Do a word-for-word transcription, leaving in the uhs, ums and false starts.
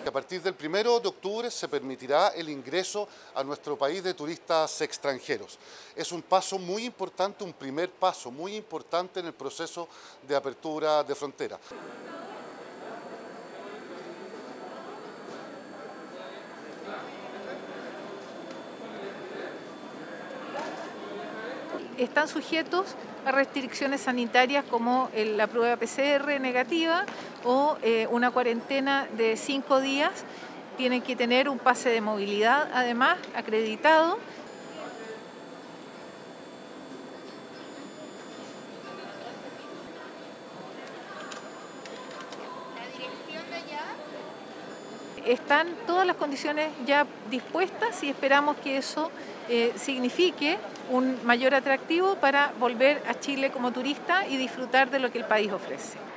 A partir del primero de octubre se permitirá el ingreso a nuestro país de turistas extranjeros. Es un paso muy importante, un primer paso muy importante en el proceso de apertura de frontera. Están sujetos a restricciones sanitarias como la prueba P C R negativa o eh, una cuarentena de cinco días. Tienen que tener un pase de movilidad, además, acreditado. Están todas las condiciones ya dispuestas y esperamos que eso eh, signifique un mayor atractivo para volver a Chile como turista y disfrutar de lo que el país ofrece.